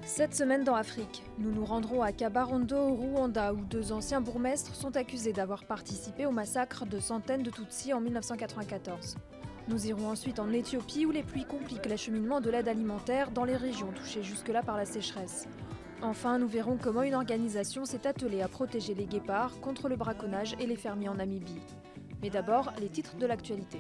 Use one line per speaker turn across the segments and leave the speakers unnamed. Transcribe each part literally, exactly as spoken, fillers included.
Cette semaine dans Afrique, nous nous rendrons à Kabarondo au Rwanda où deux anciens bourgmestres sont accusés d'avoir participé au massacre de centaines de Tutsis en mille neuf cent quatre-vingt-quatorze. Nous irons ensuite en Éthiopie où les pluies compliquent l'acheminement de l'aide alimentaire dans les régions touchées jusque-là par la sécheresse. Enfin, nous verrons comment une organisation s'est attelée à protéger les guépards contre le braconnage et les fermiers en Namibie. Mais d'abord, les titres de l'actualité.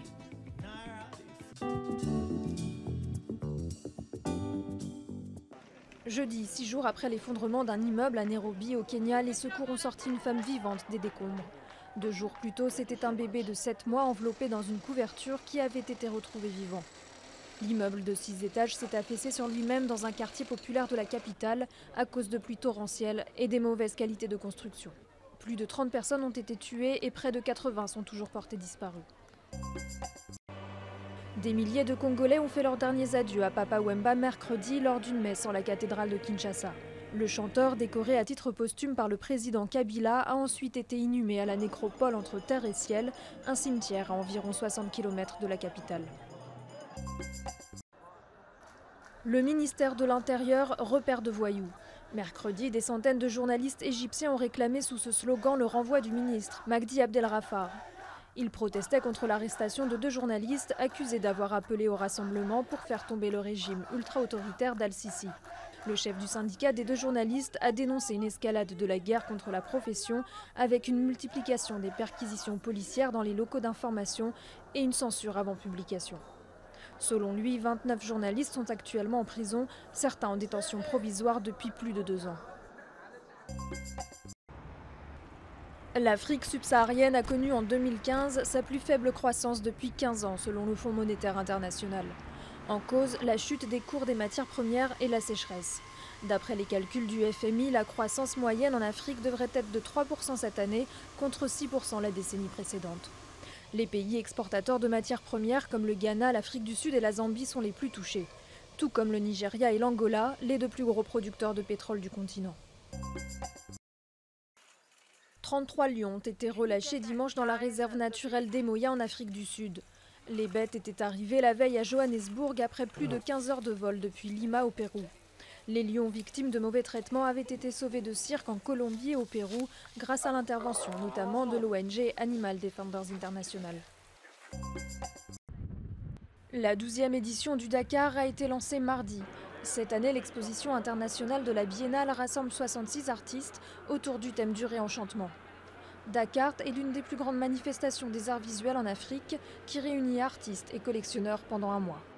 Jeudi, six jours après l'effondrement d'un immeuble à Nairobi, au Kenya, les secours ont sorti une femme vivante des décombres. Deux jours plus tôt, c'était un bébé de sept mois enveloppé dans une couverture qui avait été retrouvé vivant. L'immeuble de six étages s'est affaissé sur lui-même dans un quartier populaire de la capitale à cause de pluies torrentielles et des mauvaises qualités de construction. Plus de trente personnes ont été tuées et près de quatre-vingts sont toujours portées disparues. Des milliers de Congolais ont fait leurs derniers adieux à Papa Wemba mercredi lors d'une messe en la cathédrale de Kinshasa. Le chanteur, décoré à titre posthume par le président Kabila, a ensuite été inhumé à la nécropole entre terre et ciel, un cimetière à environ soixante kilomètres de la capitale. Le ministère de l'Intérieur, repère de voyous. Mercredi, des centaines de journalistes égyptiens ont réclamé sous ce slogan le renvoi du ministre, Magdi Abdelrafar. Ils protestaient contre l'arrestation de deux journalistes accusés d'avoir appelé au rassemblement pour faire tomber le régime ultra-autoritaire d'Al-Sisi. Le chef du syndicat des deux journalistes a dénoncé une escalade de la guerre contre la profession avec une multiplication des perquisitions policières dans les locaux d'information et une censure avant publication. Selon lui, vingt-neuf journalistes sont actuellement en prison, certains en détention provisoire depuis plus de deux ans. L'Afrique subsaharienne a connu en deux mille quinze sa plus faible croissance depuis quinze ans, selon le Fonds monétaire international. En cause, la chute des cours des matières premières et la sécheresse. D'après les calculs du F M I, la croissance moyenne en Afrique devrait être de trois pour cent cette année, contre six pour cent la décennie précédente. Les pays exportateurs de matières premières comme le Ghana, l'Afrique du Sud et la Zambie sont les plus touchés. Tout comme le Nigeria et l'Angola, les deux plus gros producteurs de pétrole du continent. trente-trois lions ont été relâchés dimanche dans la réserve naturelle d'Emoya en Afrique du Sud. Les bêtes étaient arrivées la veille à Johannesburg après plus de quinze heures de vol depuis Lima au Pérou. Les lions victimes de mauvais traitements avaient été sauvés de cirque en Colombie et au Pérou grâce à l'intervention notamment de l'O N G Animal Defenders International. La douzième édition du Dakar a été lancée mardi. Cette année, l'exposition internationale de la Biennale rassemble soixante-six artistes autour du thème du réenchantement. Dakar est l'une des plus grandes manifestations des arts visuels en Afrique qui réunit artistes et collectionneurs pendant un mois.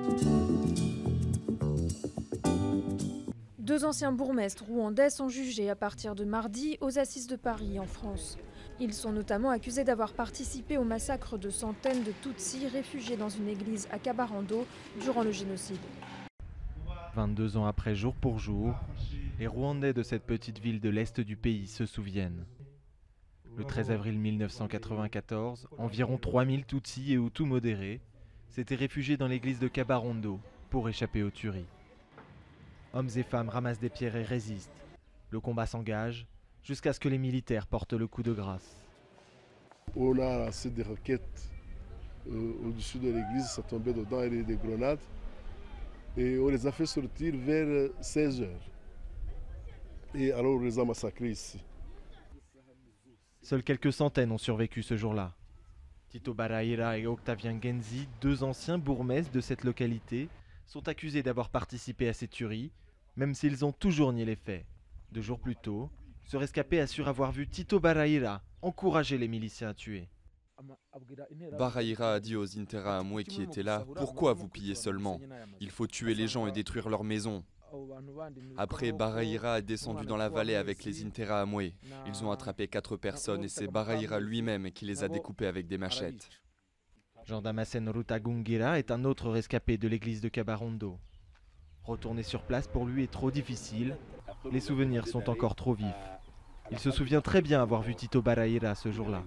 Deux anciens bourgmestres rwandais sont jugés à partir de mardi aux Assises de Paris, en France. Ils sont notamment accusés d'avoir participé au massacre de centaines de Tutsis réfugiés dans une église à Kabarondo durant le génocide.
vingt-deux ans après, jour pour jour, les Rwandais de cette petite ville de l'est du pays se souviennent. Le treize avril mille neuf cent quatre-vingt-quatorze, environ trois mille Tutsis et Hutus modérés s'étaient réfugiés dans l'église de Kabarondo pour échapper aux tueries. Hommes et femmes ramassent des pierres et résistent. Le combat s'engage jusqu'à ce que les militaires portent le coup de grâce.
On a lancé des roquettes euh, au-dessus de l'église, ça tombait dedans et des grenades. Et on les a fait sortir vers seize heures. Et alors on les a massacrés ici.
Seules quelques centaines ont survécu ce jour-là. Tito Baraira et Octavien Genzi, deux anciens bourgmestres de cette localité, sont accusés d'avoir participé à ces tueries, même s'ils ont toujours nié les faits. Deux jours plus tôt, ce rescapé assure avoir vu Tito Baraira encourager les miliciens à tuer.
Baraira a dit aux Interahamwe qui étaient là « Pourquoi vous pillez seulement? Il faut tuer les gens et détruire leurs maisons. » Après, Baraira est descendu dans la vallée avec les Interahamwe. Ils ont attrapé quatre personnes et c'est Baraira lui-même qui les a découpés avec des machettes.
Jean Damascène Rutagungira est un autre rescapé de l'église de Kabarondo. Retourner sur place pour lui est trop difficile, les souvenirs sont encore trop vifs. Il se souvient très bien avoir vu Tito Baraira ce jour-là.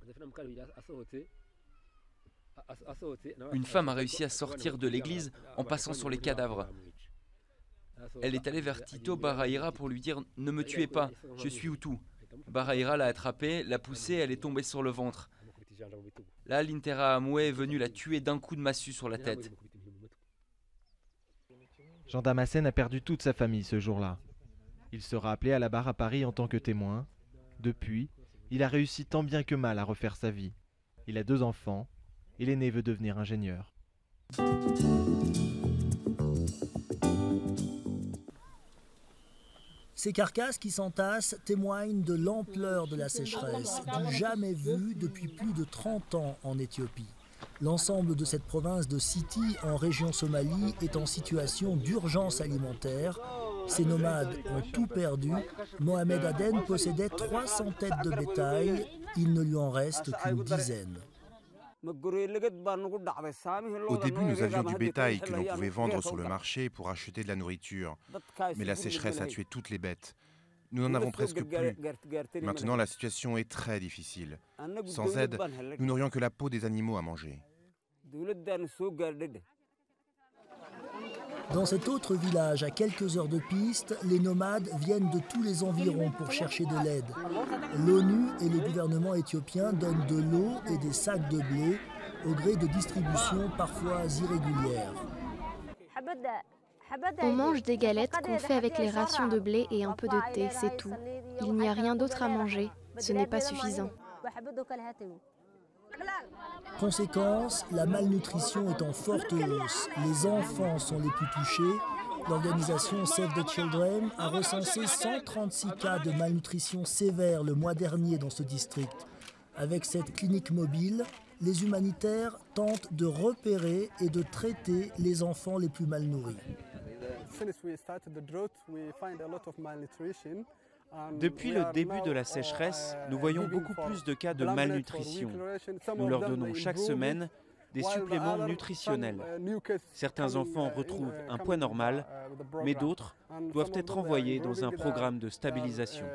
Une femme a réussi à sortir de l'église en passant sur les cadavres. Elle est allée vers Tito Baraira pour lui dire « Ne me tuez pas, je suis Hutu ». Baraira l'a attrapée, l'a poussée, elle est tombée sur le ventre. Là, l'Interahamwe est venu la tuer d'un coup de massue sur la tête.
Jean Damascène a perdu toute sa famille ce jour-là. Il sera appelé à la barre à Paris en tant que témoin. Depuis, il a réussi tant bien que mal à refaire sa vie. Il a deux enfants et l'aîné veut devenir ingénieur.
Ces carcasses qui s'entassent témoignent de l'ampleur de la sécheresse, du jamais vu depuis plus de trente ans en Éthiopie. L'ensemble de cette province de Siti, en région Somalie, est en situation d'urgence alimentaire. Ces nomades ont tout perdu. Mohamed Aden possédait trois cents têtes de bétail. Il ne lui en reste qu'une dizaine.
Au début, nous avions du bétail que l'on pouvait vendre sur le marché pour acheter de la nourriture. Mais la sécheresse a tué toutes les bêtes. Nous n'en avons presque plus. Maintenant, la situation est très difficile. Sans aide, nous n'aurions que la peau des animaux à manger.
Dans cet autre village, à quelques heures de piste, les nomades viennent de tous les environs pour chercher de l'aide. L'ONU et le gouvernement éthiopien donnent de l'eau et des sacs de blé au gré de distributions parfois irrégulières.
On mange des galettes qu'on fait avec les rations de blé et un peu de thé, c'est tout. Il n'y a rien d'autre à manger, ce n'est pas suffisant.
Conséquence, la malnutrition est en forte hausse. Les enfants sont les plus touchés. L'organisation Save the Children a recensé cent trente-six cas de malnutrition sévère le mois dernier dans ce district. Avec cette clinique mobile, les humanitaires tentent de repérer et de traiter les enfants les plus mal nourris.
Depuis le début de la sécheresse, nous voyons beaucoup plus de cas de malnutrition. Nous leur donnons chaque semaine des suppléments nutritionnels. Certains enfants retrouvent un poids normal, mais d'autres doivent être envoyés dans un programme de stabilisation.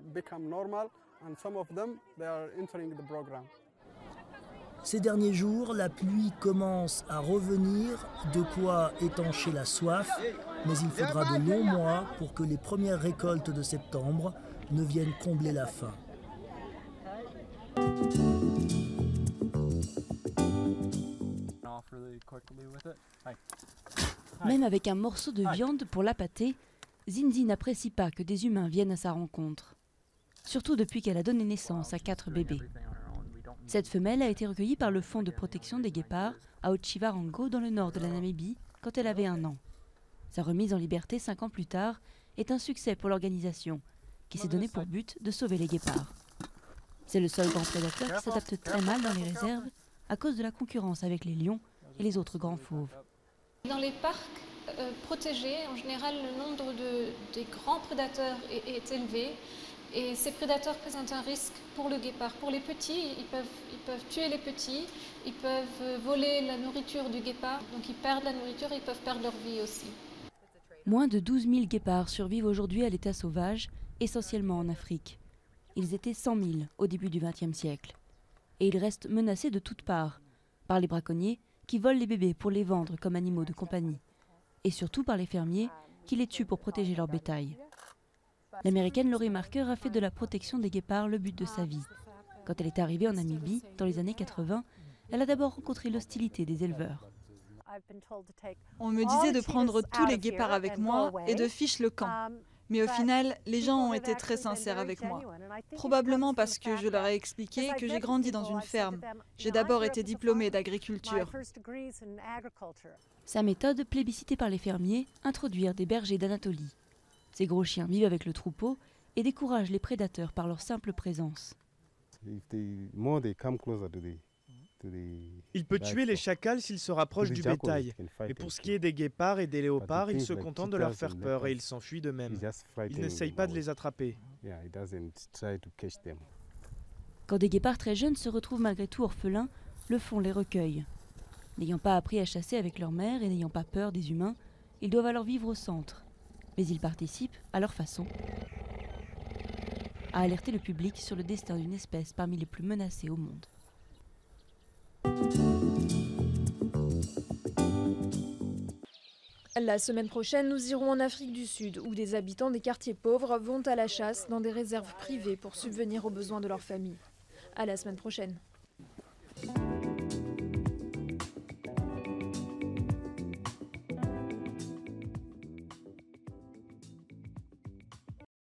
Ces derniers jours, la pluie commence à revenir, de quoi étancher la soif, mais il faudra de longs mois pour que les premières récoltes de septembre ne viennent combler la faim.
Même avec un morceau de viande pour l'appâter, Zinzi n'apprécie pas que des humains viennent à sa rencontre. Surtout depuis qu'elle a donné naissance à quatre bébés. Cette femelle a été recueillie par le Fonds de protection des guépards à Otjiwarongo dans le nord de la Namibie quand elle avait un an. Sa remise en liberté cinq ans plus tard est un succès pour l'organisation qui s'est donné pour but de sauver les guépards. C'est le seul grand prédateur qui s'adapte très mal dans les réserves à cause de la concurrence avec les lions et les autres grands fauves.
Dans les parcs euh, protégés, en général, le nombre de, des grands prédateurs est, est élevé. Et ces prédateurs présentent un risque pour le guépard. Pour les petits, ils peuvent, ils peuvent tuer les petits, ils peuvent voler la nourriture du guépard, donc ils perdent la nourriture et ils peuvent perdre leur vie aussi.
Moins de douze mille guépards survivent aujourd'hui à l'état sauvage, essentiellement en Afrique. Ils étaient cent mille au début du vingtième siècle. Et ils restent menacés de toutes parts, par les braconniers qui volent les bébés pour les vendre comme animaux de compagnie, et surtout par les fermiers qui les tuent pour protéger leur bétail. L'américaine Laurie Marker a fait de la protection des guépards le but de sa vie. Quand elle est arrivée en Namibie, dans les années quatre-vingt, elle a d'abord rencontré l'hostilité des éleveurs.
On me disait de prendre tous les guépards avec moi et de ficher le camp. Mais au final, les gens ont été très sincères avec moi. Probablement parce que je leur ai expliqué que j'ai grandi dans une ferme. J'ai d'abord été diplômée d'agriculture.
Sa méthode, plébiscitée par les fermiers, introduire des bergers d'Anatolie. Ces gros chiens vivent avec le troupeau et découragent les prédateurs par leur simple présence.
Il peut tuer les chacals s'il se rapproche du bétail. Mais pour ce qui est des guépards et des léopards, il se contente de leur faire peur et ils s'enfuient d'eux-mêmes. Il n'essaye pas de les attraper.
Quand des guépards très jeunes se retrouvent malgré tout orphelins, le fond les recueille. N'ayant pas appris à chasser avec leur mère et n'ayant pas peur des humains, ils doivent alors vivre au centre. Mais ils participent, à leur façon, à alerter le public sur le destin d'une espèce parmi les plus menacées au monde.
La semaine prochaine, nous irons en Afrique du Sud, où des habitants des quartiers pauvres vont à la chasse dans des réserves privées pour subvenir aux besoins de leur famille. À la semaine prochaine.